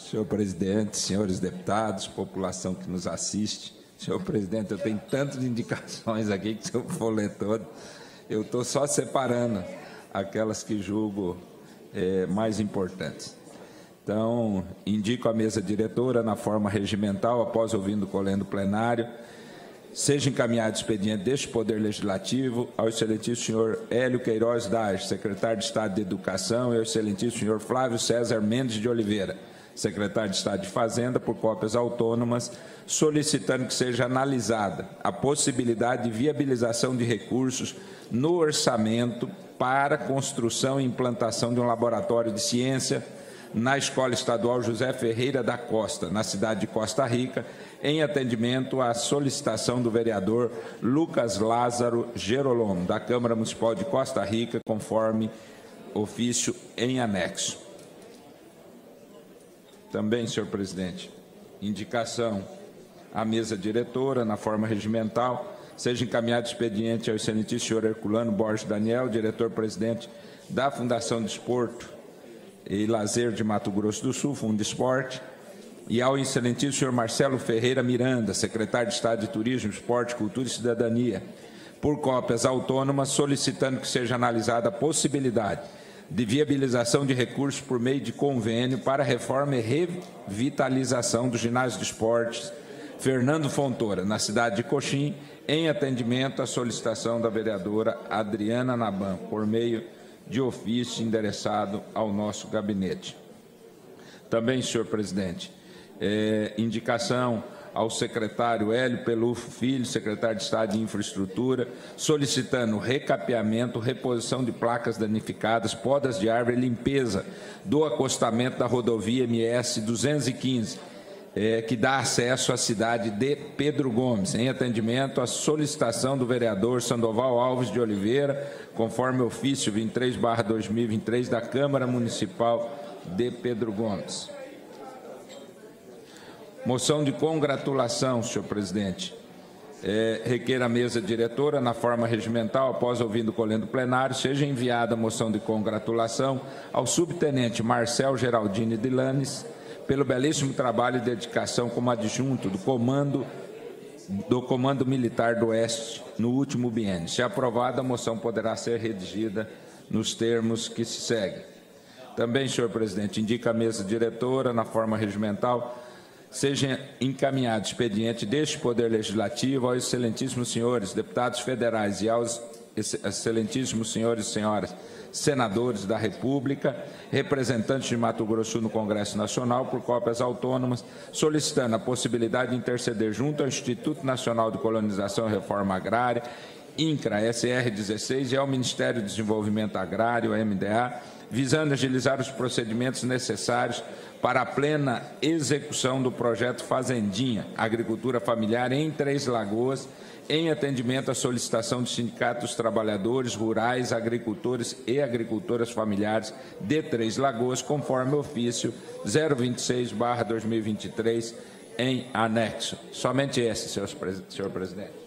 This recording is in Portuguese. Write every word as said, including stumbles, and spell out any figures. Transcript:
Senhor presidente, senhores deputados, população que nos assiste. Senhor presidente, eu tenho tantas indicações aqui que, se eu for ler todo, eu estou só separando aquelas que julgo é, mais importantes. Então, indico a mesa diretora na forma regimental, após ouvindo o colendo plenário, seja encaminhado expediente deste Poder Legislativo ao excelentíssimo senhor Hélio Queiroz Dage, secretário de Estado de Educação, e ao excelentíssimo senhor Flávio César Mendes de Oliveira, secretário de Estado de Fazenda, por cópias autônomas, solicitando que seja analisada a possibilidade de viabilização de recursos no orçamento para construção e implantação de um laboratório de ciência na Escola Estadual José Ferreira da Costa, na cidade de Costa Rica, em atendimento à solicitação do vereador Lucas Lázaro Gerolamo, da Câmara Municipal de Costa Rica, conforme ofício em anexo. Também, senhor presidente, indicação à mesa diretora, na forma regimental, seja encaminhado expediente ao excelentíssimo senhor Herculano Borges Daniel, diretor-presidente da Fundação Desporto e Lazer de Mato Grosso do Sul, Fundo de Esporte, e ao excelentíssimo senhor Marcelo Ferreira Miranda, secretário de Estado de Turismo, Esporte, Cultura e Cidadania, por cópias autônomas, solicitando que seja analisada a possibilidade de viabilização de recursos por meio de convênio para a reforma e revitalização do ginásio de esportes Fernando Fontoura, na cidade de Coxim, em atendimento à solicitação da vereadora Adriana Naban, por meio de ofício endereçado ao nosso gabinete. Também, senhor presidente, é, indicação ao secretário Hélio Pelufo Filho, secretário de Estado de Infraestrutura, solicitando recapeamento, reposição de placas danificadas, podas de árvore e limpeza do acostamento da rodovia M S duzentos e quinze, é, que dá acesso à cidade de Pedro Gomes, em atendimento à solicitação do vereador Sandoval Alves de Oliveira, conforme ofício vinte e três barra dois mil e vinte e três da Câmara Municipal de Pedro Gomes. Moção de congratulação, senhor presidente. É, requer a mesa diretora, na forma regimental, após ouvindo o colendo plenário, seja enviada a moção de congratulação ao subtenente Marcel Geraldini de Lanes, pelo belíssimo trabalho e dedicação como adjunto do Comando, do Comando Militar do Oeste no último biênio. Se aprovada, a moção poderá ser redigida nos termos que se seguem. Também, senhor presidente, indica a mesa diretora, na forma regimental, seja encaminhado expediente deste Poder Legislativo aos excelentíssimos senhores deputados federais e aos excelentíssimos senhores e senhoras senadores da República, representantes de Mato Grosso no Congresso Nacional, por cópias autônomas, solicitando a possibilidade de interceder junto ao Instituto Nacional de Colonização e Reforma Agrária, INCRA, S R dezesseis, e ao Ministério do Desenvolvimento Agrário, M D A, visando agilizar os procedimentos necessários para a plena execução do projeto Fazendinha, Agricultura Familiar em Três Lagoas, em atendimento à solicitação do Sindicato dos Trabalhadores Rurais, Agricultores e Agricultoras Familiares de Três Lagoas, conforme ofício zero vinte e seis barra dois mil e vinte e três, em anexo. Somente esse, senhor presidente.